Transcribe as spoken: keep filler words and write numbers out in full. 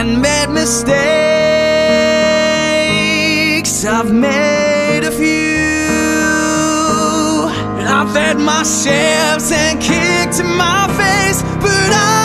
and made mistakes. I've made a few, and I've had my shares and kicked in my face, but I